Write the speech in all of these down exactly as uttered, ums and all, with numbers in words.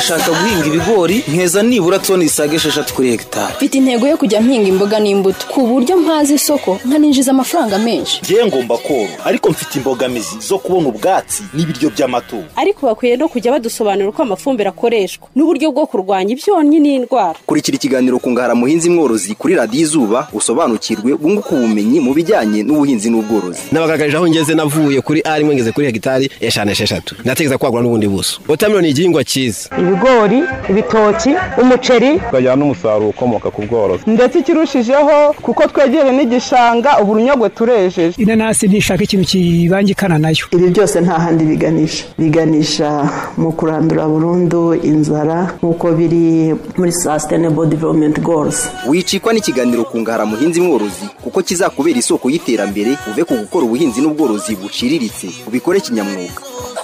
ndashaka guhinga ibigori nkeza nibura toni isaga esheshatu kuri hegitari. Mfite intego yo kujya mpinga imboga n'imbuto ku buryo mpaza isoko nkaninjiza amafaranga menshi. Ngiye ngomba koro ariko mfite imbogamizi zo kubona ubwatsi n'ibiryo by'amatungo. Ariko bakwiye no kujya badusobanurira uko amafumbire akoreshwa n'uburyo bwo kurwanya ibyonnyi n'indwara. Kurikira ikiganiro kungahara muhinzi mworozi kuri Radio Izuba usobanukirwe bunguka ubumenyi mu bijyanye n'ubuhinzi n'ubworozi. Nabagaragaje aho ngeze navuye kuri ari mwe ngeze kuri hegitari eshanu esheshatu. Nategeza kwagura n'ubundi buso. Watermelon ni igihingwa cyiza. Ibigori, ibitoki, umuceri, kajyana umusaruro ukomoka ku bworozi. Ndetse ikirushijeho kuko twegere n'igishanga uburunyagwe turejeje. Inanasi ntishaka ikintu kibangikana nayo. Ibi byose nta handi biganisha. Biganisha mu kurandura burundu inzara nkuko biri muri Sustainable Development Goals. Wicikwa n'ikiganiro kungahara muhinzi mworozi kuko kizakubera isoko y'iterambere uve ku gukora ubuhinzi n'ubworozi buciriritse ubikore kinyamwuga.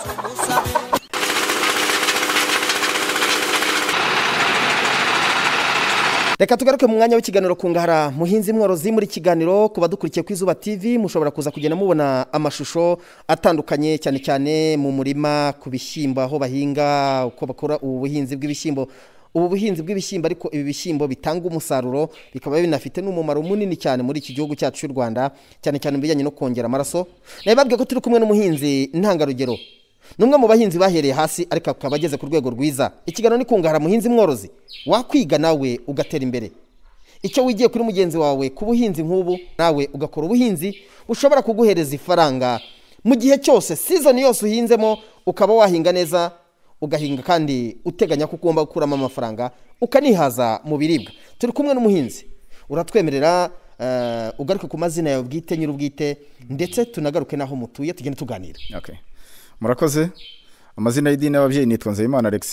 Reka tugaruke mu mwanya w'ikiganiro kungahara muhinzi mworozi. Muri kiganiro ku badukurikiye ku Izuba T V mushobora kuza kugenda mubona amashusho atandukanye cyane cyane mu murima ku bishyimbo aho bahinga uko bakora ubuhinzi bw'ibishyimbo. Ubu buhinzi bw'ibishyimbo ariko ibi bishyimbo bitanga umusaruro bikaba binafite n'umumaro munini cyane muri iki gihugu cyacu cy'u Rwanda cyane cyane bijyanye no kongera amaraso. Nababwiye ko turi kumwe n'umuhinzi ntangarugero. Numwe mu bahinzi bahereye hasi ariko akaba ageze ku rwego rwiza. Ikiganiro ni kungahara muhinzi mworozi. Wakwiga nawe ugatera imbere. Icyo wigiye kuri mugenzi wawe ku buhinzi nk'ubu nawe ugakora ubuhinzi ushobora kuguhereza ifaranga mu gihe cyose season yose uhinzemo ukaba wahinga neza ugahinga kandi uteganya ko ugomba gukuramo amafaranga ukanihaza mu biribwa. Turi kumwe n'umuhinzi. Uratwemerera uh, ugaruke ku mazina yawe bwite nyir'ubwite ndetse tunagaruke naho mutuye tugende tuganira. Okay. Murakoze. Amazina y'idini y'ababyeyi nitwa Nzeyimana Alex.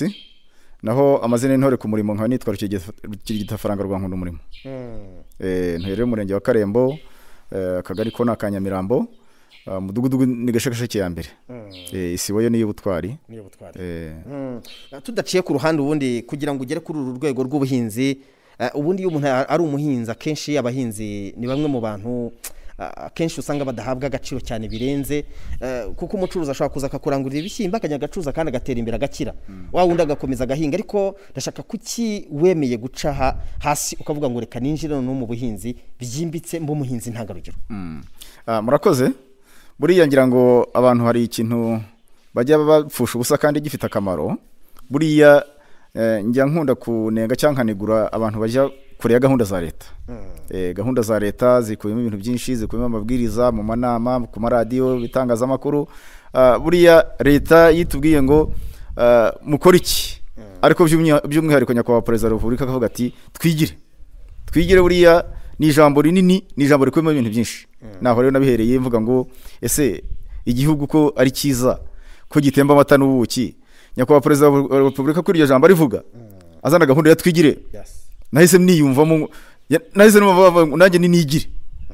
Naho amazina y'intore ku murimo nka nitwa Rukigitafaranga rwa Nkunda umurimo. Mm. Eh nterere umurenge wa Karembo, eh akagari ko nakanyamirambo, uh, mudugudu ni gashakashake ya mbere. Mm. Eh isiboyo niyo butwari. Niyo butwari. Eh mm. Tudaciye ku ruhande ubundi kugira ngo ugere kuri uru rwego rw'ubuhinzi, uh, ubundi iyo umuntu ari umuhinzi akenshi abahinzi ni bamwe mu bantu akenshi usanga badahabwa agaciro cyane birenze kuko umucuruzi ashobora kuza akakurangurira ibishyimbo akajya agacuruza kandi agatera imbere agakira wa wundi agakomeza agahinga. Ariko ndashaka kuki wemeye guca hasi ukavuga ngo reka ninjire no mu buhinzi byimbitse mbo muhinzi ntangarugero? Murakoze. Buriya ngira ngo abantu hari ikintu bajya bapfusha ubusa kandi gifite akamaro. Buriya njya nkunda kunenga cyangwa nkanegura abantu bajya kure gahunda za leta. Mm. Eh gahunda za leta zikuyemo ibintu byinshi, zikuyemo amabwiriza mu manama ku maradiyo bitangaza amakuru. Uh, buriya leta yitubwiye ngo uh, mukora iki? Mm. Ariko by'umwihariko nyakubahwa Perezida wa Repubulika akavuga ati twigire. Twigire buriya ni ijambo rinini, ni ijambo rikuyemo ibintu byinshi. Mm. Naho rero nabihereye mvuga ngo ese igihugu ko ari cyiza ko gitemba amata n'ubuki. Nyakubahwa Perezida wa Repubulika kuri iryo jambo arivuga. Mm. Azana gahunda ya twigire. Yes. Nahise niyumvamo nahise numva nanjye ninigire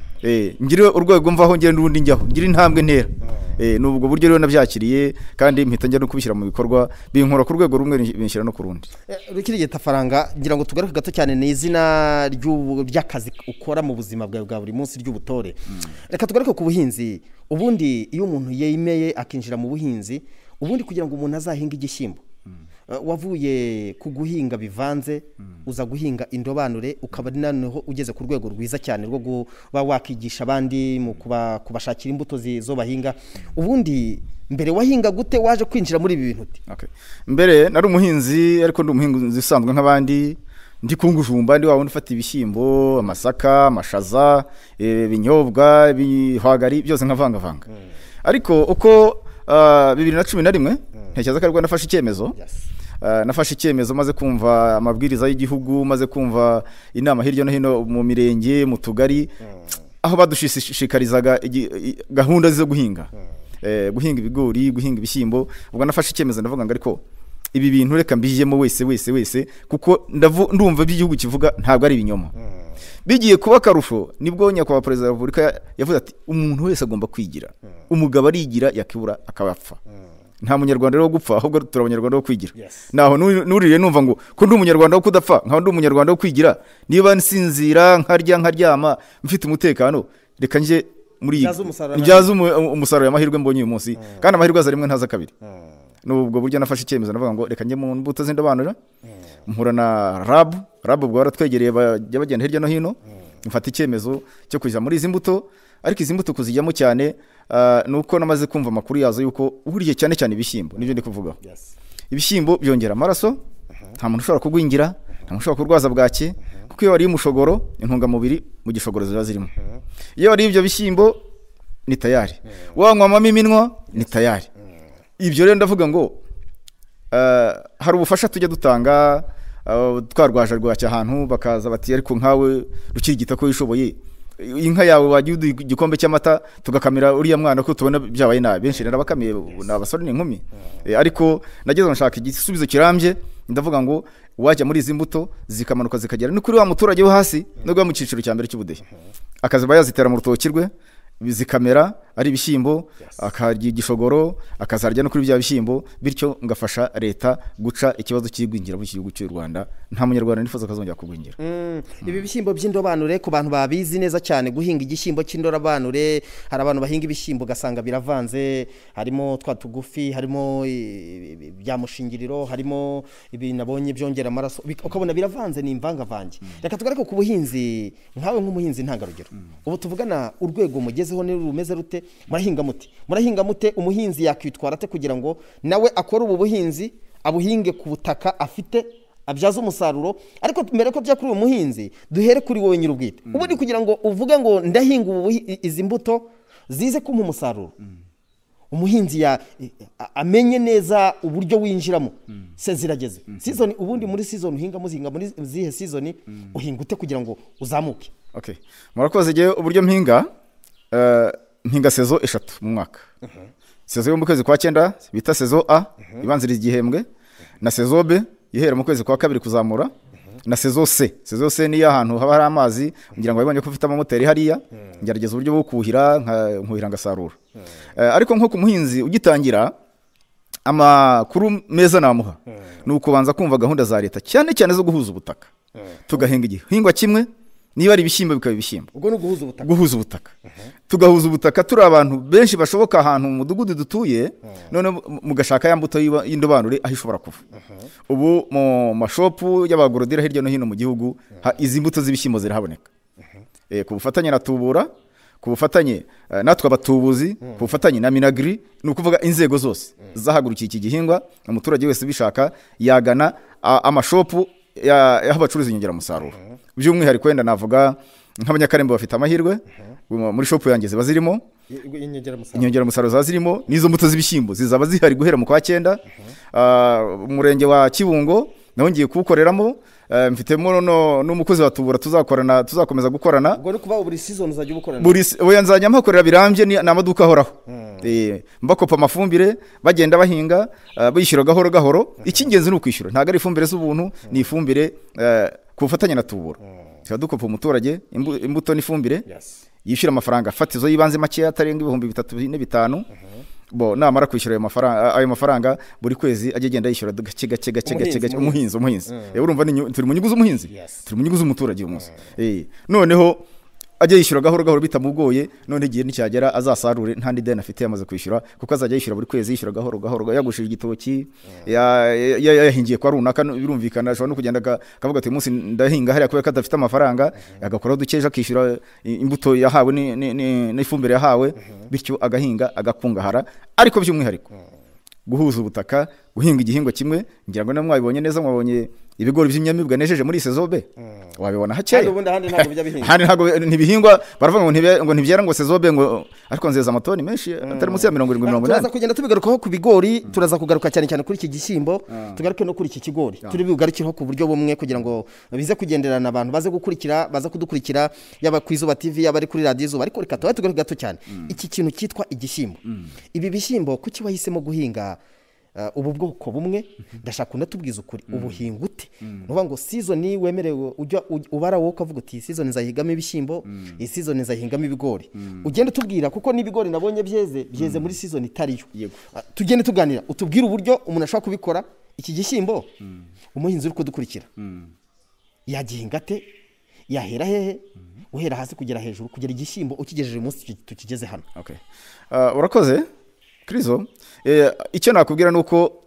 eh ngire urwego mvaho ngire n'urundi njyaho ngire intambwe ntera eh nubwo buryo rero nabyakiriye kandi mpita njya no kubishyira mu bikorwa binkora ku rwego rumwe binshyira no kurundi. Rukigitafaranga ngira ngo tugaruke gato cyane n'izina ry'akazi ukora mu buzima bwawe bwa buri munsi ry'ubutore. Mm. Reka tugaruke ku buhinzi. Ubundi iyo umuntu yemeye akinjira mu buhinzi ubundi kugira ngo umuntu azahinga igishyimbo wavuye ku guhinga bivanze mm. uza guhinga indobanure ukaba naneho ugeze ku rwego rwiza cyane rwo kuba wakigisha abandi mu kuba kubashakira imbuto zo bahinga. Ubundi mbere wahinga gute waje kwinjira muri ibi bintu? Okay. Mbere nari umuhinzi ariko ndi umuhinzi usanzwe nk'abandi ndi kungujumba ndi wawundi ufata ibishyimbo, amasaka, amashaza, ibinyobwa, ibihwagari byose nkavanga vanga. Mm. Ariko uko uh, bibiri na cumi na rimwe mm. ntekereza ko ariko nafashe icyemezo. Yes. Uh, nafashe icyemezo maze kumva amabwiriza y'igihugu, maze kumva inama hirya no hino mu mirenge mu tugari mm. aho badushishikarizaga gahunda zo guhinga. Mm. Eh guhinga ibigori, guhinga ibishyimbo. Ubwo nafashe icyemezo ndavuga ngo ariko ibi bintu reka mbijyemo wese wese wese kuko ndumva by'igihugu kivuga ntabwo ari ibinyoma. Mm. Bigiye kuba karusho nibwo nyakubahwa Perezida wa Repubulika yavuze ati umuntu wese agomba kwigira. Mm. Umugabo arigira yakibura akabapfa. Mm. Nta munyarwanda rero gupfa ahubwo turabanyarwanda wo kwigira. Yes. Naho nurire numva ngo ko ndi umunyarwanda wo kudapfa nka ndi umunyarwanda wo kwigira niba nsinzira nkarya nkaryama mfite umutekano reka nje muri ibyaza umusaruro y'amahirwe mbonye uyu munsi. Mm. Kandi amahirwe azarimwe ntaza kabiri. Mm. nubwo buryo nafashe icyemezo navuga ngo reka njye mu mbuto z'indobanure mpura na rabu rabu ubwo baratwegereye bajya bagenda hirya no hino mfata icyemezo cyo kujya muri izi mbuto ariko izi mbuto kuzijyamo cyane nuko namaze kumva amakuru yazo yuko uhuriye cyane cyane ibishyimbo nibyo ndi kuvugaho ibishyimbo byongera amaraso nta muntu ushobora kugwingira nta muntu ushobora kurwaza bwaki kuko iyo wariye umushogoro intungamubiri mu gishogoro ziba zirimo iyo wariye ibyo bishyimbo ni tayari wanywamo iminwa ni tayari ibyo rero ndavuga ngo hari ubufasha tujya dutanga twarwaje rwacya ahantu bakaza bati ariko nkawe rukirigita ko wishoboye inka yawe wagiye uduha igikombe cy'amata tugakamira uriya mwana ko tubona byabaye nabi benshi rero bakamiye n'abasore n'inkumi ariko nageze nshaka igisubizo kirambye ndavuga ngo wajya muri izi mbuto zikamanuka zikagera ni kuri wa muturage wo hasi no mu cyiciro cya mbere cy'ubudehe akazi bayazitera mu rutoki rwe bizikamera ari ibishyimbo akarya igishogoro akazarya no kuri bya bishyimbo bityo ngafasha leta guca ikibazo cy'igwingira mu gihugu cy'u Rwanda nta munyarwanda nifuza kazongera kugwingira ibi bishyimbo by'indobanure ku bantu babizi neza cyane guhinga igishyimbo cy'indobanure hari abantu bahinga ibishyimbo gasanga biravanze harimo twa tugufi harimo bya mushingiriro harimo ibi nabonye byongera amaraso ukabona biravanze ni imvangavange reka tugareke ku buhinzi nkawe nk'umuhinzi ntangarugero ubu tuvugana urwego mugezeho ni rumeze rute murahinga mute murahinga mute umuhinzi yakwitwara ate kugira ngo nawe akore ubu buhinzi abuhinge ku butaka afite abyaza umusaruro ariko mbere ko bya kuri uwo muhinzi duhere kuri wowe nyir'ubwite ubu ni kugira ngo uvuge ngo ndahinga ubu izi mbuto zize kumpa umusaruro umuhinzi ya amenye neza uburyo winjiramo se zirageze season ubundi muri season uhinga muzinga muri zihe season uhinga ute kugira ngo uzamuke okay murakoze giye uburyo mpinga mpinga sezo eshatu mu mwaka sezo yo mu kwezi kwa cyenda bita sezo A ibanziriza igihembwe na sezo B ihera mu kwezi kwa kabiri kuzamura na sezo C sezo C ni ahantu haba hari amazi ngira ngo babonye ko ufite amamoteri hariya ngerageza uburyo bwo kuhira nkuhira ngasarura ariko nko ku muhinzi ugitangira amakuru meza namuha nuko banza kumva gahunda za leta cyane cyane zo guhuza ubutaka tugahinga igihingwa kimwe niba ari ibishyimbo bikaba ibishyimbo ubwo no guhuza ubutaka guhuza ubutaka tugahuza ubutaka turi abantu benshi bashoboka ahantu mu mudugudu dutuye none mugashaka ya mbuto y'indobanure aho ishobora kuva ubu mu mashopu y'abagorodira hirya no hino mu gihugu izi mbuto z'ibishyimbo zirahaboneka ku bufatanye na tubura ku bufatanye natwe abatubuzi ku bufatanye na minagri ni ukuvuga inzego zose zahagurukiye iki gihingwa umuturage wese bishaka yagana amashopu yaho bacuruza inyongeramusaruro by'umwihariko wenda navuga nk'abanyakarembo bafite amahirwe muri shopu yanjye ziba zirimo inyongeramusaruro ziba zirimo n'izo mbuto z'ibishyimbo zizaba zihari guhera mu kwa cyenda umurenge wa Kibungo naho ngiye kuwukoreramo mfitemo n'umukozi wa tubura tuzakorana tuzakomeza gukorana ubwo no kuba buri season uzajya ubukorana buri oya nzajya mpakorera birambye ni amaduka ahoraho eh mbakopa amafumbire bagenda bahinga bishyura gahoro gahoro icyingenzi ni ukwishyura ntago ari ifumbire z'ubuntu ni ifumbire ku bufatanye na tubura dukopa umuturage imbuto n'ifumbire yishyura amafaranga fatizo yibanze make atarenga ibihumbi bitatu bine bitanu bo namara kwishyura ayo mafaranga ayo mafaranga buri kwezi ajye genda yishyura gake gake gake gake umuhinzi umuhinzi eh urumva ni turi mu nyugu z'umuhinzi turi mu nyugu z'umuturage umunsi eh noneho ajye yishyura gahoro gahoro bitamugoye none igihe nicyagera azasarure nta ndi deni afite yamaze kwishyura kuko azajya yishyura buri kwezi yishyura gahoro gahoro yagushije igitoki yahingiye kwa runaka birumvikana ashobora no kugenda akavuga ati umunsi ndahinga hariya kubera ko adafite amafaranga agakoraho dukeje akishyura imbuto yahawe n'ifumbire yahawe bityo agahinga agakungahara ariko by'umwihariko guhuza ubutaka guhinga igihingwa kimwe ngira ngo namwe mwabibonye neza mwabonye ibigori by'inyamibwa nejeje muri sezobe wabibona hakeya handi ntago ntibihingwa baravuga ngo ntibe ngo ntibyera ngo sezobe ngo ariko nzeza amatoni menshi atari munsi ya mirongo irindwi mirongo inani turaza kugenda tubigarukaho ku bigori turaza kugaruka cyane cyane kuri iki gishyimbo tugaruke no kuri iki kigori turi bigarukireho ku buryo bumwe kugira ngo bize kugenderana abantu baze gukurikira baza kudukurikira yaba ku Izuba T V yaba ari kuri radio Izuba ariko reka tugaruke gato cyane iki kintu cyitwa igishyimbo ibi bishyimbo kuki wahisemo guhinga ubu bwoko bumwe ndashaka unatubwiza ukuri ubuhinga ute nuvuga ngo season wemerewe ujya ubara wowe ukavuga uti season nzahingamo ibishyimbo iyi season nzahingamo ibigori ugende tubwira kuko n'ibigori nabonye byeze byeze muri season itariyo tugende tuganira utubwira uburyo umuntu ashaka kubikora iki gishyimbo umuhinzi uri kudukurikira yagihinga ate yahera hehe uhera hasi kugera hejuru kugera igishyimbo ukigejeje umunsi tukigeze hano okay urakoze Krizo icyo nakubwira nuko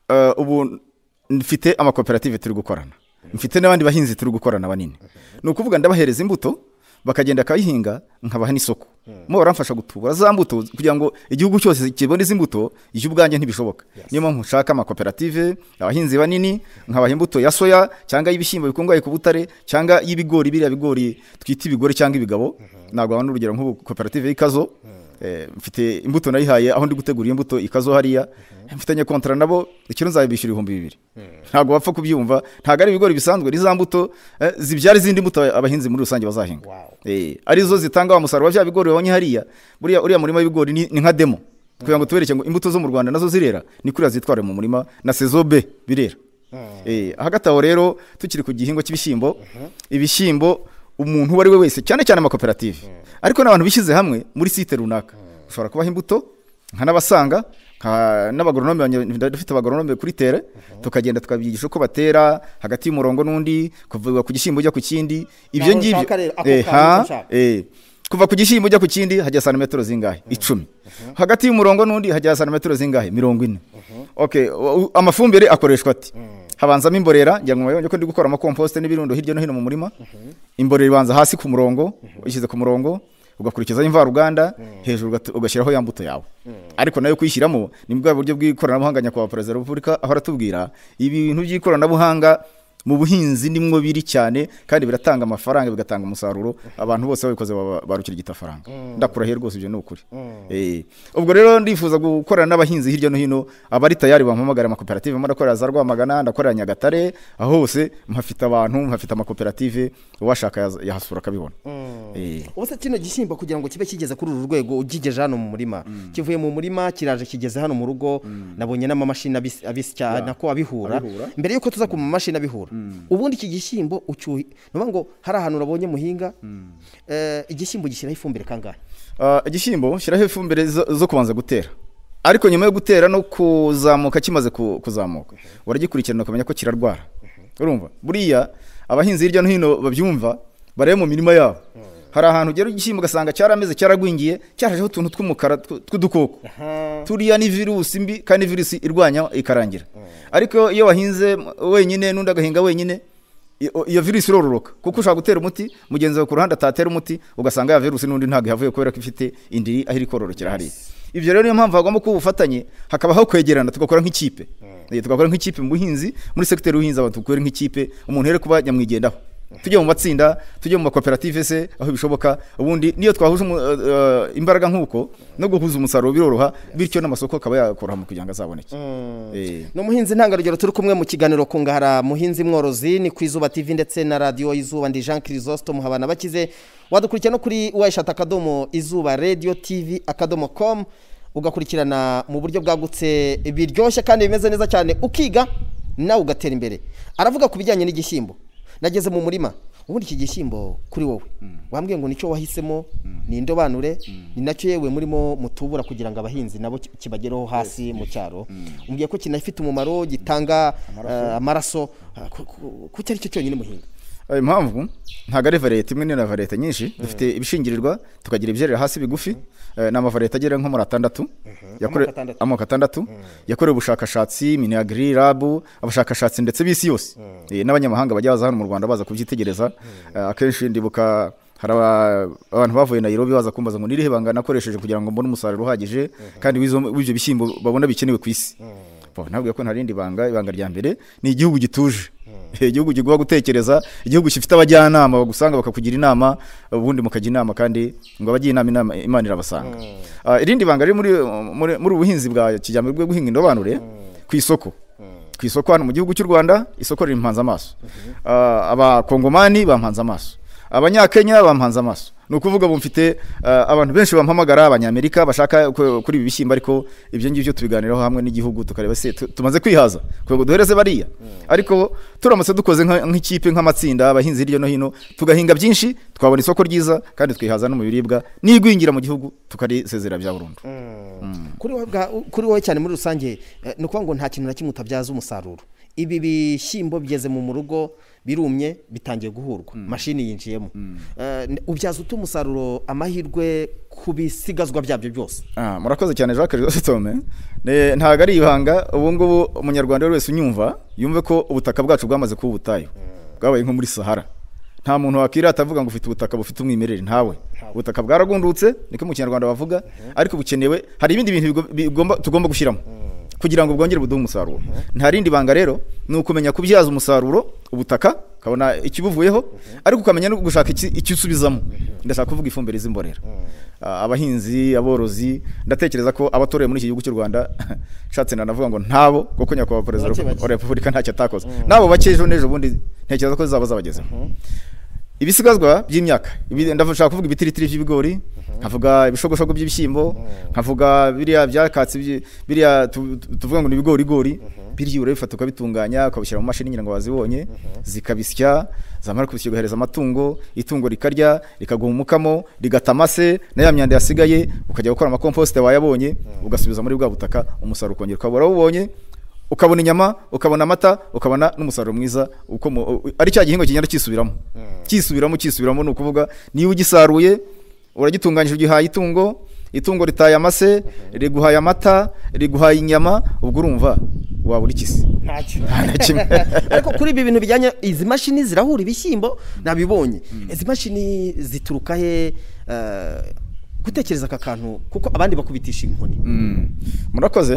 uh, ubu mfite amakoperative turi gukorana mfite n'abandi bahinzi turi gukorana banini ni ukuvuga ndabahereza imbuto bakagenda akayihinga nkabaha n'isoko mo baramfasha gutubura za mbuto kugira ngo igihugu cyose kibone izi mbuto ije ubwanjye ntibishoboka niyo mpamvu nshaka amakoperative abahinzi banini nkabaha imbuto ya soya cyangwa y'ibishyimbo bikungahaye ku butare cyangwa y'ibigori biriya bigori twita ibigori cyangwa ibigabo nagwa n'urugero nk'ubu koperative y'ikazo mfite imbuto nayihaye aho ndi gutegura imbuto ikazo hariya mfitanye kontra nabo ikintu nzabishyura ibihumbi bibiri ntago bapfa kubyumva ntago ari ibigori bisanzwe ari za mbuto zibyara izindi mbuto abahinzi muri rusange bazahinga eh arizo zitanga umusaruro wa bigori wabonye hariya buriya uriya murima w'ibigori ni nka demo kugira ngo tubereke ngo imbuto zo mu Rwanda nazo zirera ni kuri azitware mu murima na saison B birera eh hagataho rero tukiri ku gihingwa cy'ibishyimbo ibishyimbo umuntu wari we wese cyane cyane amakoperative ariko n'abantu bishyize hamwe muri site runaka ushobora kubaha imbuto nka nabasanga n'abagoronome dufite abagoronome kuri tere tukagenda tukabyigisha uko batera hagati y'umurongo n'undi kuva ku gishyimbo ujya ku kindi ibyo ngibyo eh ha eh kuva ku gishyimbo ujya ku kindi hajya santimetero zingahe icumi hagati y'umurongo n'undi hajya santimetero zingahe mirongo ine okay amafumbire akoreshwa ati habanzamo imborera ngira ngo mubonye ko ndi gukora ama compost n'ibirundo hirya no hino mu murima imborera ibanza hasi ku murongo ushyize ku murongo ugakurikiza imvaruganda hejuru ugashyiraho ya mbuto yawe ariko nayo kuyishyiramo ni bwa buryo bw'ikoranabuhanga nyakubahwa Perezida wa Repubulika aho aratubwira ibintu by'ikoranabuhanga mu buhinzi nimwo biri cyane kandi biratanga amafaranga bigatanga umusaruro abantu bose babikoze barukira igitafaranga ndakurahiye rwose ibyo n'ukuri eh ubwo rero ndifuza gukorana n'abahinzi hirya no hino abari tayari bampamagara amakoperative murakorera za Rwamagana ndakorera Nyagatare aho hose mpafite abantu mpafite amakoperative washaka yahasura kabibona eh ubuse kino gishyimbo kugira ngo kibe kigeze kuri uru rwego ugigeje hano mu murima kivuye mu murima kiraje kigeze hano mu rugo nabonye n'amamashini abisya nako abihura mbere yuko tuza ku mashini abihura ubundi iki gishyimbo ucyuhi no ngo hari ahantu urabonye muhinga eh igishyimbo gishyiraho ifumbire kangahe uh, igishyimbo shiraho ifumbire zo, zo kubanza gutera ariko nyuma yo gutera no kuzamuka kimaze kuzamuka waragikurikirana ukamenya ko kirarwara urumva buriya abahinzi hirya no hino babyumva bareye mu mirima yabo hari ahantu ugera igishyimbo gasanga cyarameze cyaragwingiye cyarajeho utuntu tw'umukara tw'udukoko turiya ni virusi mbi kandi virusi irwanya ikarangira ariko iyo wahinze wenyine n'undi agahinga wenyine iyo virusi irororoka kuko ushaka gutera umuti mugenzi wawe ku ruhande atatera umuti ugasanga ya virusi n'undi ntago yavuye kubera ko ifite indiri aho iri kororokera hari ivyo rero niyo mpamvu hagomba kuba ubufatanye hakabaho kwegerana tugakora nk'ikipe tugakora nk'ikipe mu buhinzi muri secteur y'ubuhinzi abantu tukora nk'ikipe umuntu here kuba nyamwigendaho tujye mu matsinda tujye mu makoperative se aho bishoboka ubundi niyo twahuje uh, imbaraga nk'uko no guhuza umusaruro biroroha bityo n'amasoko akaba yakora mu kugira ngo azaboneke mm. eh no muhinzi ntangarugero turi kumwe mu kiganiro kungahara muhinzi mworozi ni kwizuba T V ndetse na radio Izuba ndi Jean Chrysostome muhabana bakize wadukurikira no kuri wayishata akadomo izuba radio tv akadomo com ugakurikirana mu buryo bwagutse biryoshye kandi bimeze neza cyane ukiga nawe ugatera imbere aravuga ku bijyanye n'igishyimbo nageze mu murima ubundi iki gishyimbo kuri wowe wambwiye ngo nicyo wahisemo ni indobanure ni nacyo yewe murimo mutubura kugira ngo abahinzi nabo kibagereho hasi mu cyaro umbwiye ko kinafite umumaro gitanga amaraso ku cyari cyo cyonyine muhinga impamvu ntago ari variete imwe na variete nyinshi dufite ibishingirirwa tukagira ibyerera hasi bigufi na variete agera nko muri atandatu yakore amoko atandatu yakore ubushakashatsi Minagri Lab abashakashatsi ndetse bisi yose n'abanyamahanga bajya baza hano mu Rwanda baza kubyitegereza akenshi ndibuka hari abantu bavuye na Nairobi baza kumbaza ngo nirihe banga nakoresheje kugira ngo mbone umusaruro uhagije kandi w'ibyo bishyimbo babona bikenewe ku isi bo ntabwo ko ntarindi banga ibanga rya mbere ni igihugu gituje igihugu giguha gutekereza igihugu gifite abajyanama bagusanga bakakugira inama ubundi mukajya inama kandi ngo abagiye inama Imana irabasanga irindi banga riri muri muri ubuhinzi bwa kijyambere bwo guhinga indobanure ku isoko ku isoko hano mu gihugu cy'u Rwanda isoko riri mpanza amaso abakongomani bampanza amaso abanyakenya bampanza amaso nukuvuga bumfite uh, abantu benshi bampamagara abanyamerika bashaka kuri ibi bishyimbo ariko ibyo ngibyo tubiganiraho hamwe n'igihugu tukareba se tumaze kwihaza kwego duhereze bariya ariko turamutse dukoze nk'ikipe nk'amatsinda abahinzi hirya no hino tugahinga byinshi twabona isoko ryiza kandi twihaza no mu biribwa n'igwingira mu gihugu tukarisezera bya burundu mm. mm. kuri wowe kuri wowe cyane muri rusange no kuvuga ngo nta kintu na kimwe utabyaza umusaruro ibi bishyimbo bigeze mu rugo birumye bitangiye guhurwa mashini yinjiyemo ubyaza utu umusaruro amahirwe ku bisigazwa byabyo byose. Murakoze cyane Jacques Jositome, ntago ari ibanga. Ubu ngubu umunyarwanda wese unyumva yumve ko ubutaka bwacu bwamaze kuba ubutayu, bwabaye nko muri Sahara. Nta muntu wakira atavuga ngo ufite ubutaka bufite umwimerere, ntawe. Ubutaka bwaragundutse niko mu Kinyarwanda bavuga, ariko bukenewe hari ibindi bintu bigomba tugomba gushyiramo kugira ngo bwongere buduhe umusaruro. Nta rindi banga rero ni ukumenya kubyaza umusaruro ubutaka, kabona ikibuvuyeho, ariko ukamenya no gushaka icyo usubizamo. Ndashaka kuvuga ifumbire z'imborera. Abahinzi, aborozi, ndatekereza ko abatoreye muri iki gihugu cy'u Rwanda shatse nanavuga ngo ntabo kuko nyakubahwa Perezida wa Repubulika ntacyo atakoze. Nabo bakejo nejo bundi ntekereza ko zaba zabagezeho. Ibisigazwa by'imyaka, ndashaka kuvuga ibitiritiri by'ibigori, nkavuga ibishogoshogo by'ibishyimbo, nkavuga biriya byakatsi biriya tuvuga ngo ni ibigori igori, biryo urabifata ukabitunganya ukabishyira mu mashini nyine ngo wazibonye zikabisya, zamara kubisya ugahereza amatungo, itungo rikarya rikaguha umukamo rigatamase na ya myanda yasigaye ukajya gukora ama compost wayabonye ugasubiza muri bwa butaka, umusaruro ukongera ukabura ubonye, ukabona inyama, ukabona amata, ukabona n'umusaruro mwiza uko ari cya gihingo kinyana kisubiramo kisubiramo kisubiramo ni ukuvuga niba ugisaruye uragitunganyije ugihaye itungo, itungo ritaye amase, riguhaye amata, riguhaye inyama, ubwo urumva waba uri kisi ntacyo. Ariko kuri ibi bintu bijyanye izi mashini zirahura ibishyimbo nabibonye. Izi mashini zituruka he gutekereza aka kantu kuko abandi bakubitisha inkoni? Murakoze.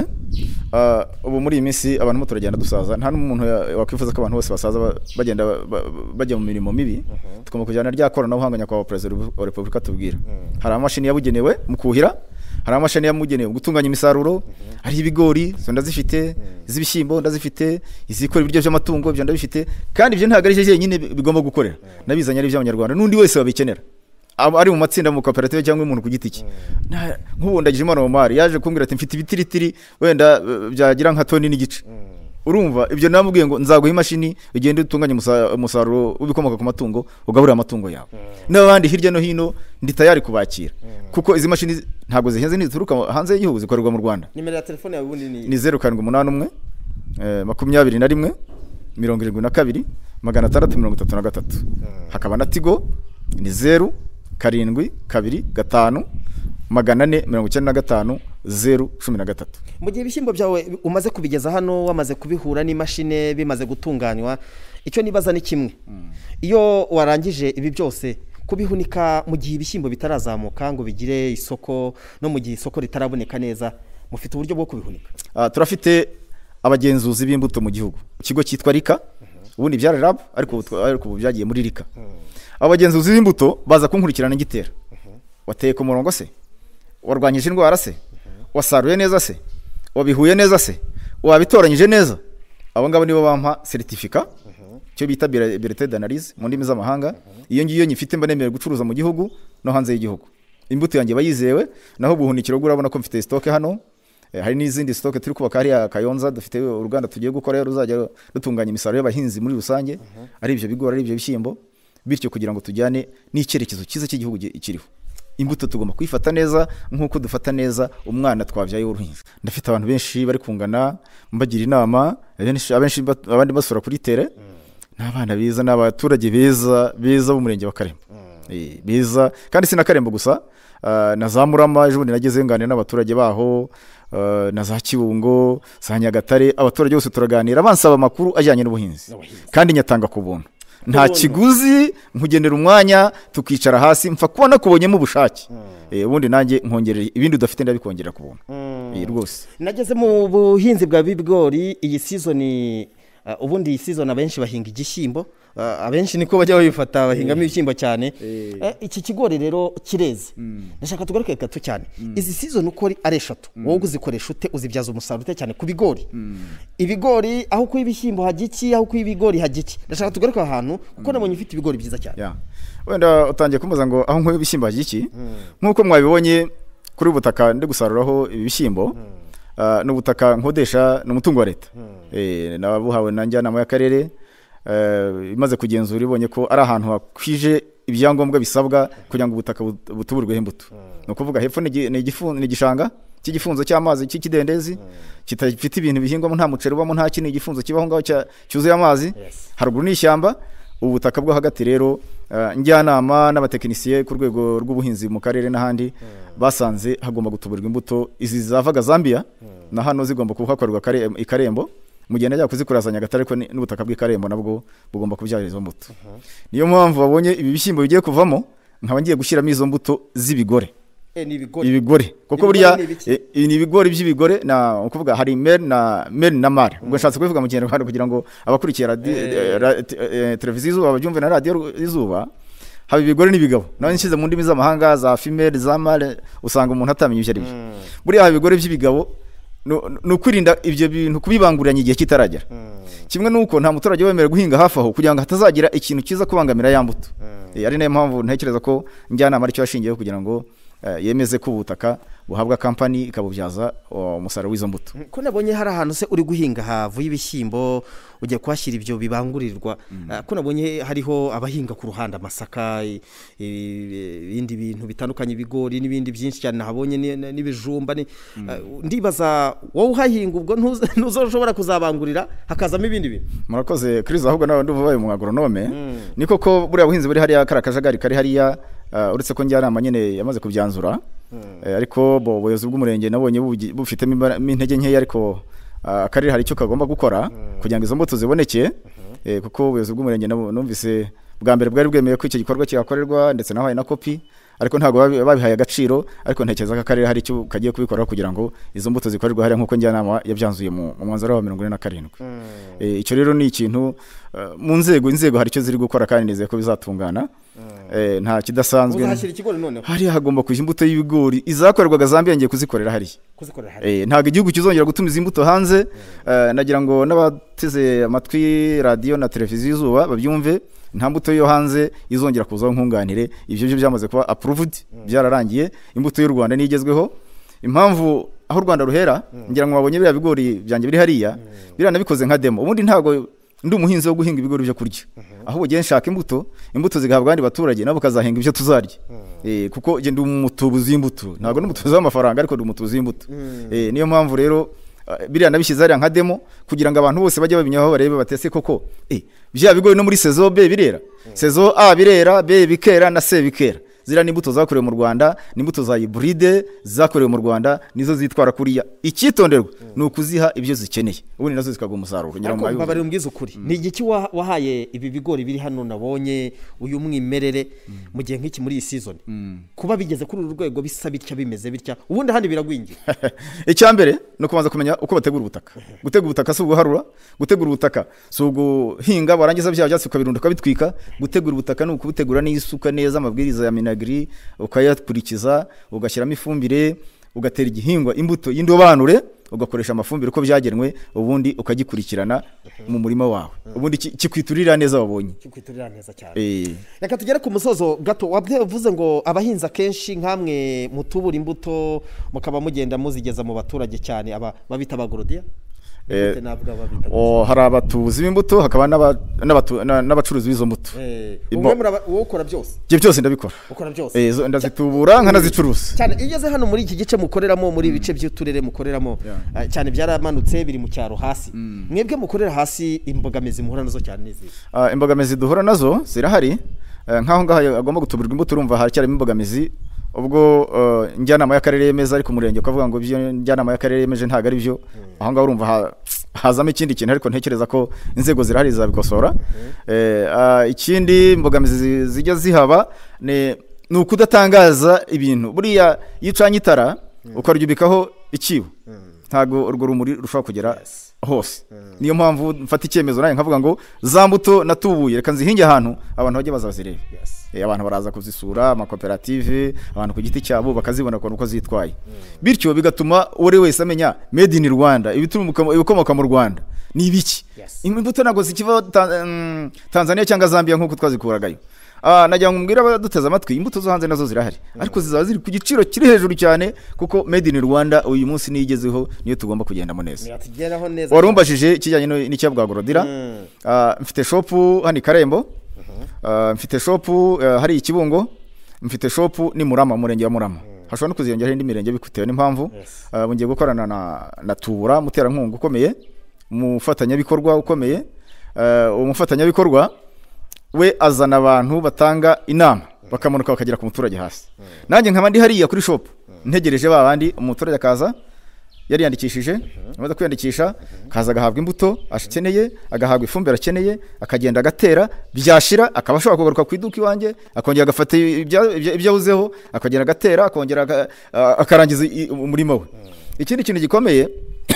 Ubu muri iyi minsi abantu turagenda dusaza, nta n'umuntu wakwifuza ko abantu bose basaza bagenda bajya mu mirimo mibi. Tugomba kujyana rya koranabuhanga nyakubahwa Perezida wa Repubulika tubwira. Hari amashini yabugenewe mu kuhira, hari amashini yamugenewe gutunganya imisaruro, hari ibigori zo ndazifite, izibishyimbo ndazifite, izikora ibiryo by'amatungo byo ndabifite, kandi ibyo ntago ari je nyine bigomba gukorera, nabizanye ari by'abanyarwanda n'undi wese wabikenera, ari mu matsinda mu koperative cyangwa umuntu ku giti cye. Nk'ubu ndagije imana mu mari yaje kumbwira ati mfite ibitiritiri wenda byagira nka toni n'igice. Urumva ibyo namubwiye ngo nzaguha imashini ugende utunganye umusaruro ubikomoka ku matungo ugaburira amatungo yawe. N'abandi hirya no hino ndi tayari kubakira kuko izi mashini ntago zihenze nituruka hanze y'igihugu, zikorerwa mu Rwanda. Nimero ya telefone yawe ubundi ni ni zeru karindwi umunani umwe makumyabiri na rimwe mirongo irindwi na kabiri magana atandatu mirongo itatu na gatatu. Hakaba na Tigo ni zeru karindwi kabiri gatanu magana ane mirongo icyenda na gatanu zeru cumi na gatatu. Mu gihe ibishyimbo byawe umaze kubigeza hano, wamaze kubihura n'imashini bimaze gutunganywa, icyo nibaza ni kimwe. Iyo warangije ibi byose kubihunika mu gihe ibishyimbo bitarazamuka ngo bigire isoko, no mu gihe isoko ritaraboneka neza, mufite uburyo bwo kubihunika? Uh, turafite abagenzuzi b'imbuto mu gihugu, ikigo cyitwa Rika, ubundi byari Rab ariko ariko byagiye muri Rika. Abagenzuzi b'imbuto baza kunkurikirana ngitera. Wateye ku murongo se? Warwanyije indwara se? Wasaruye neza se? Wabihuye neza se? Wabitoranyije neza? Abo ngabo nibo bampa certificate cyo bita birete d'analyse mu ndimi z'amahanga. Iyo ngiyo nyifite mba nemerewe gucuruza mu gihugu no hanze y'igihugu. Imbuto yanjye bayizewe, naho buhunikiro urabona ko mfite stock hano. E, hari n'izindi stock turi kubaka hari ya Kayonza, dufite uruganda tugiye gukora ruzajya rutunganya imisaruro y'abahinzi muri rusange, ari ibyo bigora ari ibyo bishyimbo, bityo kugira ngo tujyane n'icyerekezo cyiza cy'igihugu kiriho. Imbuto tugomba kwifata neza nkuko dufata neza umwana twabyaye w'uruhinja. Ndafite abantu benshi bari kungana mbagira inama, abenshi abenshi abandi basura kuri tere, n'abana beza n'abaturage beza beza bo murenge wa Karembo. Eh beza kandi sina Karembo gusa, uh, na zamurama ejo nageze ngane n'abaturage baho, uh, na za Kibungo, za Nyagatare, abaturage bose turaganira bansaba amakuru ajyanye n'ubuhinzi. Kandi nyatanga ku buntu. Nta kiguzi nkugenera umwanya tukicara hasi mfa kubona kubonyemo ubushake. Eh ubundi nanjye nkongerera ibindi udafite ndabikongera ku buntu. Eh rwose. Nageze mu buhinzi bwa bibigori iyi season, uh, ubundi iyi season abenshi bahinga igishyimbo, uh, abenshi niko bajya babifata bahingamo ibishyimbo cyane. Uh, iki kigori rero kireze. Ndashaka tugaruke gato cyane. Izi season uko ari eshatu, wowe uzikoresha ute, uzibyaza umusaruro ute cyane ku bigori? Ibigori aho ku ibishyimbo hagiki, aho ku ibigori hagiki. Ndashaka tugaruke ahantu kuko nabonye ufite ibigori byiza cyane. Yeah. Wenda utangiye kumuza ngo aho nko ibishyimbo hagiki, nkuko mwabibonye kuri ubutaka ndi gusaruraho ibishyimbo, uh, n'ubutaka nkodesha n'umutungo wa leta. Eh nababuhawe nanjyanama y'Akarere, eh imaze kugenzura ibonye ko ari ahantu hakwije ibyangombwa bisabwa kugira ngo ubutaka butuburweho imbuto. No kuvuga hepfo ni igifu ni igishanga, cy'igifunzo cy'amazi cy'ikidendezi kitafite ibintu bihingwamo nta muceri ubamo nta kintu igifunzo kibaho ngaho cyuzuye amazi haruguru ni ishyamba ubutaka bwo hagati rero njyanama n'abatekinisiye ku rwego rw'ubuhinzi mu karere n'ahandi basanze hagomba gutuburirwa imbuto izi zavaga Zambia na hano zigomba kuhakorerwa i Karembo mu gihe najya kuzikurazanya Nyagatare ariko n'ubutaka bw'Ikarembo nabwo bugomba kubyarira izo mbuto niyo mpamvu babonye ibi bishyimbo bigiye kuvamo nkaba ngiye gushyiramo izo mbuto z'ibigore ibigore kuko buriya ni ibigori by'ibigore na ukuvuga hari mer na mer na mar ubwo nshatse kubivuga mu Kinyarwanda kugira ngo abakurikira televiziyo izuba babyumve na radio izuba haba ibigore n'ibigabo naho nshyize mu ndimi z'amahanga za female za male usanga umuntu atamenye ibyo ari byo buriya haba ibigore by'ibigabo no kwirinda ibyo bintu kubibanguranya igihe kitaragera kimwe nuko nta muturage wemera guhinga hafi aho kugira ngo hatazagira ikintu kiza kubangamira ya mbuto ari nayo mpamvu ntekereza ko njyanama ari cyo yashingiyeho kugira ngo yemeze ko ubutaka buhabwa kampani ikabubyaza umusaruro w'izo mbuto ko nabonye hari ahantu se uri guhinga havuye ibishyimbo ujya kuhashyira ibyo bibangurirwa ko nabonye hariho abahinga ku ruhande amasaka ibindi bintu bitandukanye ibigori n'ibindi byinshi cyane nahabonye n'ibijumba ndibaza wowe uhahinga ubwo ntuzoshobora kuzabangurira hakazamo ibindi bintu murakoze Chris ahubwo nawe nduvuye mu agronome niko ko buriya buhinzi buri hariya karakajagari kari hariya uretse ko njyanama nyene yamaze kubyanzura ariko bo ubuyobozi bw'umurenge nabonye bufitemo intege nkeya ariko akarere hari icyo kagomba gukora kugira ngo izo mbuto ziboneke kuko ubuyobozi bw'umurenge numvise bwa mbere bwari bwemeye ko icyo gikorwa cyakorerwa ndetse naho hari na kopi ariko ntago babihaye agaciro ariko ntekereza ko akarere hari icyo kagiye kubikora kugira ngo izo mbuto zikorerwe hari nkuko njyanama yabyanzuye mu mwanzuro wa mirongo ine na karindwi icyo rero ni ikintu mu nzego inzego hari icyo ziri gukora kandi nizeye ko bizatungana nta kidasanzwe hari hagomba kujya imbuto y'ibigori izakorerwaga Zambia ngiye kuzikorera hari ntago igihugu kizongera gutumiza imbuto hanze nagira ngo n'abateze amatwi radio na televiziyo izuba babyumve nta mbuto yo hanze izongera kuzaho nkunganire ivyo byo byamaze kuba approved byararangiye imbuto y'u Rwanda nigezweho impamvu aho u Rwanda ruhera ngira ngo babonye bya bigori byanjye biri hariya biranabikoze nka demo ubundi ntago ndi umuhinzi wo guhinga ibigori byo kurya aho ugiye nshaka imbuto imbuto zigahabwa abandi baturage nabo kazahinga ibyo tuzarya eh kuko je ndi umutubuzi w'imbuto ntago n'umutubuzi w'amafaranga ariko ndi umutubuzi w'imbuto eh niyo mpamvu rero biriya nabishyize hariya nka demo kugira ngo abantu bose bajye babinyaho barebe batese koko eh bya bigori no muri saison B birera saison A birera B bikera na C bikera zira n'imbuto zakorewe mu Rwanda n'imbuto za hybride zakorewe mu Rwanda nizo zitwara kuriya ikitonderwa ni ukuziha ibyo zikeneye ubundi nazo zikaga umusaruro nyira mu babari umbwiza ukuri ni igiki wahaye ibi bigori biri hano nabonye uyu mwimerere mu gihe nk'iki muri iyi season kuba bigeze kuri uru rwego bisa bitya bimeze bitya ubundi handi biragwingira icya mbere no kubanza kumenya uko bategura ubutaka gutegura ubutaka si uguharura gutegura ubutaka si uguhinga barangiza bya byatsi ukabirunda ukabitwika gutegura ubutaka ni ukubutegura n'isuka neza amabwiriza ya mina ukayakurikiza ugashyiramo ifumbire ugatera igihingwa imbuto y'indobanure ugakoresha amafumbire uko byagenwe ubundi ukagikurikirana mu murima wawe ubundi kikwiturira neza wabonye kikwiturira neza cyane eh reka tugere ku musozo gato wavuze ngo abahinza kenshi nkamwe mutubura imbuto mukaba mugenda muzigeza mu baturage cyane aba babita abagorodiya Eh, oh hari abatuzi b'imbuto hakaba n'abacuruzi b'izo mbuto umwe muri wowe ukora byose je byose ndabikora ukora byose eh ndazitubura nkanazicuruza cyane igeze hano muri iki gice mukoreramo muri ibice by'uturere mukoreramo cyane byaramanutse biri mu cyaro hasi mwebwe mukorera hasi imbogamizi muhura nazo cyane nizi imbogamizi duhura nazo zirahari nkaho ngaho agomba gutuburirwa imbuto urumva hari cyane imbogamizi ubwo njyanama y'akarere yemeza ariko umurenge ukavuga ngo byo njyanama y'akarere yemeje ntago ari byo aho ngaho urumva hazamo ikindi kintu ariko ntekereza ko inzego zirahari zabikosora ikindi mbogamizi zijya zihaba ni ukudatangaza ibintu buriya iyo ucanye itara ukaryubikaho ikibo ntago urwo rumuri rushobora kugera hose niyo mpamvu mfata icyemezo naye nkavuga ngo za mbuto natubuye reka nzihinge ahantu abantu bajye bazazireba abantu baraza kuzisura amakoperative abantu ku giti cyabo bakazibona uko zitwaye bityo bigatuma uri wese amenya made in Rwanda ibikomoka mu Rwanda ni ibiki imbuto nago zikiva Tanzania cyangwa Zambia nkuko twazikuragayo Ah najya ngumbwira baduteza amatwi imbuto zo hanze nazo zirahari ariko zizaba ziri ku giciro kiri hejuru cyane kuko made in Rwanda uyu munsi niyigezeho niyo tugomba kugendamo neza warumbajije kijyanye n'icyabwa Gorodira mfite shop hani Karembo mfite shop hari ikibungo mfite shop ni Murama murenge wa Murama hashobora no kuziyongeraho indi mirenge bitewe n'impamvu bungiye gukorana na na tubura muterankunga ukomeye umufatanyabikorwa ukomeye umufatanyabikorwa we azana abantu batanga inama bakamanuka bakagera ku muturage hasi nanjye nkaba ndi hariya kuri shop ntegereje babandi umuturage akaza yari yandikishije amaze kwiyandikisha kaza agahabwa imbuto akeneye agahabwa ifumbire akeneye akagenda agatera byashira akaba ashobora kugaruka ku iduka iwanjye akongera agafata ibyo abuzeho akagenda agatera akongera akarangiza umurimo we ikindi kintu gikomeye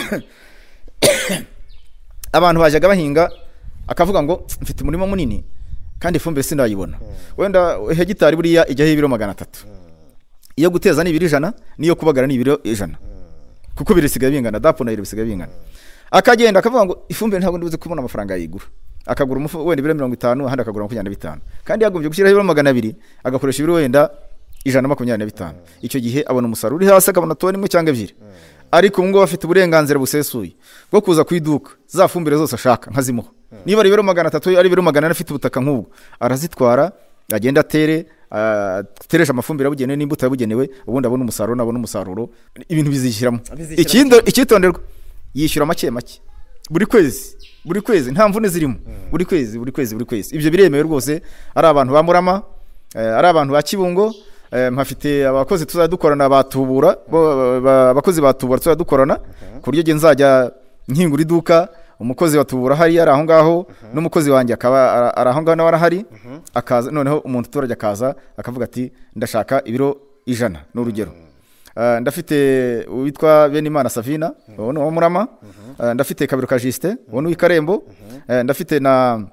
abantu bajyaga bahinga akavuga ngo mfite umurimo munini kandi ifumbire sinayibona wenda hegitari buriya ijyaho ibiro magana atatu iyo guteza ni ibiro ijana niyo kubagara ni ibiro ijana kuko birisigaye bingana dapo nayo bisigaye bingana akagenda akavuga ngo ifumbire ntabwo ndibuze kubona amafaranga yigura akagura umufu wenda ibiro mirongo itanu ahandi akagura makumyabiri na bitanu kandi yagombye gushyiraho ibiro magana abiri agakoresha ibiro wenda ijana na makumyabiri na bitanu icyo gihe abona umusaruro uri hasi akabona toni imwe cyangwa ebyiri ariko ngo bafite uburenganzira busesuye bwo kuza ku iduka za fumbire zose ashaka nkazimuha niba ari ibiro magana atatu ari ibiro magana ane afite ubutaka nk'ubwo arazitwara agenda atere teresha amafumbire yabugenewe n'imbuto yabugenewe ubundi abona umusaruro nabona umusaruro ibintu bizishyiramo ikindi ikitonderwa yishyura make make buri kwezi buri kwezi nta mvune zirimo buri kwezi buri kwezi buri kwezi ibyo biremewe rwose ari abantu bamurama ari abantu ba Kibungo mpafite abakozi tuzadukorana batubura abakozi batubura tuzadukorana ku buryo nzajya nkingura iduka umukozi watubura hari ari aho ngaho n'umukozi wanjye akaba ari aho ngaho nawe arahari akaza noneho umuntu turajya akaza akavuga ati ndashaka ibiro ijana n'urugero ndafite witwa Benimana Savina wowe wo murama ndafite Kabiro ka Justin wowe w'i Karembo ndafite na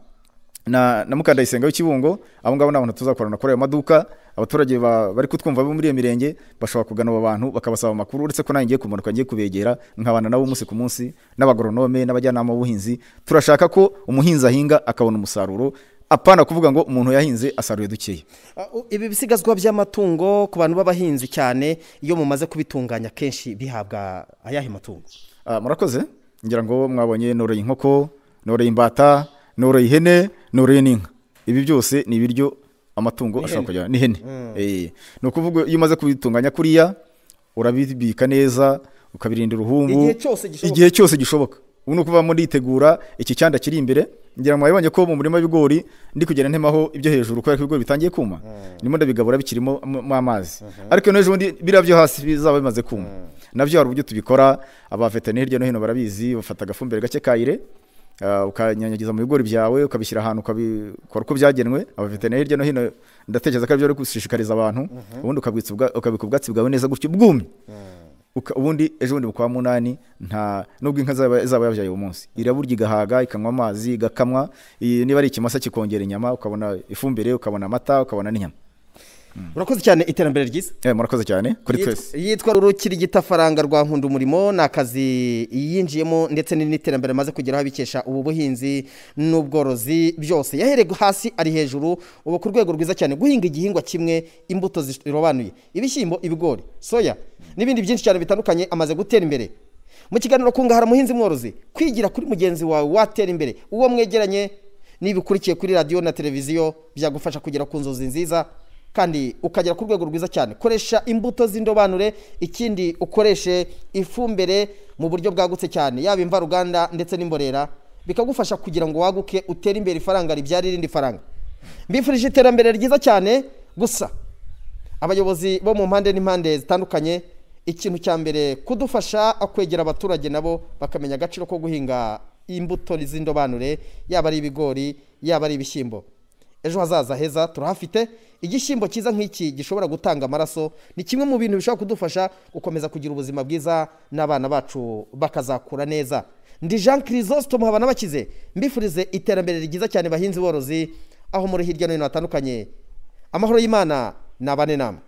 na na Mukandayisenga w'Ikibungo abo ngabo n'abantu tuzakorana kuri ayo maduka abaturage bari kutwumva bo muri iyo mirenge bashobora kugana abo bantu bakabasaba amakuru uretse ko nanjye kumanuka ngiye kubegera nkabana nabo umunsi ku munsi n'abagoronome n'abajyanama b'ubuhinzi turashaka ko umuhinzi ahinga akabona umusaruro apana kuvuga ngo umuntu yahinze asaruye dukeye ibi bisigazwa by'amatungo ku bantu b'abahinzi cyane iyo mumaze kubitunganya kenshi bihabwa ayahe matungo murakoze ngira ngo mwabonye noroye inkoko noroye imbata noroye ihene noroye n'inka ibi byose ni ibiryo amatungo ashaka kujya ni hene eh no kuvuga iyo umaze kubitunganya kuriya urabibika neza ukabirinda uruhumbu igihe cyose gishoboka uno kuva muri itegura iki cyanda kiri imbere ngira ngo mwabonye ko mu murima w'ibigori ndi kugenda ntemaho ibyo hejuru ko ibigori bitangiye kuma nimo ndabigabura bikirimo mu amazi ariko n'ejo bundi biravyo hasi bizaba bimaze kuma navyo hari uburyo tubikora aba veterinary hirya no hino barabizi bafata agafumbire gake kayire ukanyanyagiza mu bigori byawe ukabishyira ahantu ukabikora uko byagenwe abaveterineri hirya no hino ndatekereza ko ari byo ari gushishikariza abantu ubundi ukabika ubwatsi bwawe neza gutyo bwumye ubundi ejo bundi mu kwa munani nta nubwo inka zaba yabyaye uwo munsi iraburya igahaga ikanywa amazi igakamwa niba ari ikimasa kikongera inyama ukabona ifumbire ukabona amata ukabona n'inyama murakoze cyane iterambere ryiza eh murakoze cyane kuri twese yitwa Rurukiri gitafaranga rwa nkunda umurimo nakazi yinjiyemo ndetse n'iterambere maze kugeraho bikesha ubu buhinzi n'ubworozi byose yaherego hasi ari hejuru ubu ku rwego rwiza cyane guhinga igihingwa kimwe imbuto zirobanuye ibishyimbo ibigori soya n'ibindi byinshi cyane bitandukanye amaze gutera imbere mu kiganiro kungahara muhinzi mworozi kwigira kuri mugenzi wawe watera imbere uwo mwegeranye nibikurikiye kuri radio na televiziyo byagufasha kugera ku nzozi nziza kandi ukagera ku rwego rwiza cyane koresha imbuto z'indobanure ikindi ukoreshe ifumbire mu buryo bwagutse cyane yaba imvaruganda ndetse n'imborera bikagufasha kugira ngo waguke utere imbere ifaranga ribyara irindi faranga mbifurije iterambere ryiza cyane gusa abayobozi bo mu mpande n'impande zitandukanye ikintu cya mbere kudufasha kwegera abaturage nabo bakamenya agaciro ko guhinga imbuto z'indobanure yaba ari ibigori yaba ari ibishyimbo ejo hazaza heza turahafite igishyimbo cyiza nk'iki gishobora gutanga amaraso ni kimwe mu bintu bishobora kudufasha gukomeza kugira ubuzima bwiza n'abana bacu bakazakura neza ndi Jean Chrysostome habana bakize mbifurize iterambere ryiza cyane bahinzi borozi aho muri hirya no hino hatandukanye amahoro y'Imana nabane namwe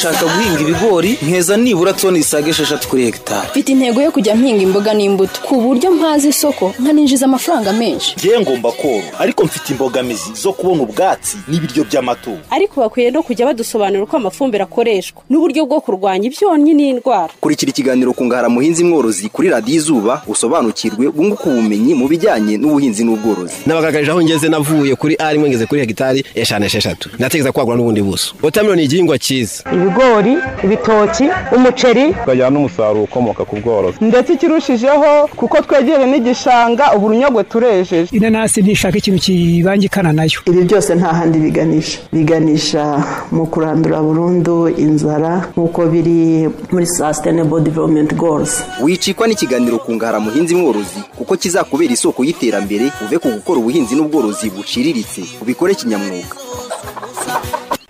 ndashaka guhinga ibigori nkeza nibura toni isaga esheshatu kuri hegitari. Mfite intego yo kujya mpinga imboga n'imbuto ku buryo mpaza isoko nkaninjiza amafaranga menshi. Ngiye ngomba koro ariko mfite imbogamizi zo kubona ubwatsi n'ibiryo by'amatungo. Ariko bakwiye no kujya badusobanurira uko amafumbire akoreshwa n'uburyo bwo kurwanya ibyonnyi n'indwara. Kurikira ikiganiro ku ngahara muhinzi mworozi kuri radiyo Izuba usobanukirwe bunguka ubumenyi mu bijyanye n'ubuhinzi n'ubworozi. Nabagagarije aho ngeze navuye kuri ari imwe ngeze kuri hegitari eshanu esheshatu. Nategeza kwagura n'ubundi buso. Watermelon ni igihingwa cyiza. Ibigori, ibitoki, umuceri, tukajyana n'umusaruro ukomoka ku bworozi. Ndetse kirushijeho kuko twegereye n'igishanga uburunyogwe turejeje. Inanasi ntishaka ikintu kibangikana nayo. Ibi byose nta handi biganisha biganisha mu kurandura burundu inzara nk'uko biri muri Sustainable Development Goals. Wicikwa n'ikiganiro ku ngahara muhinzi mworozi kuko kizakubera isoko y'iterambere uve ku gukora ubuhinzi n'ubworozi buciriritse ubikore kinyamwuga.